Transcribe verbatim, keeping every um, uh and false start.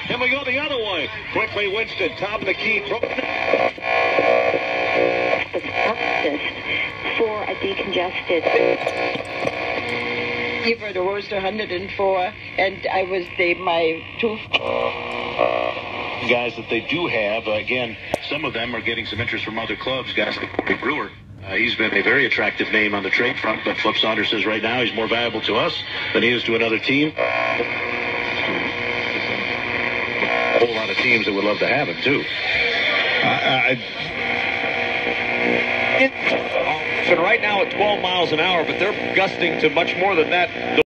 And we go the other way. Quickly, Winston, top of the key. The fastest for a decongested. Fever, the worst one hundred four, and I was the my two guys that they do have. Uh, again, some of them are getting some interest from other clubs. Guys like Corey Brewer. Uh, he's been a very attractive name on the trade front, but Flip Saunders says right now he's more valuable to us than he is to another team. A whole lot of teams that would love to have him, too. I, I, right now at twelve miles an hour, but they're gusting to much more than that.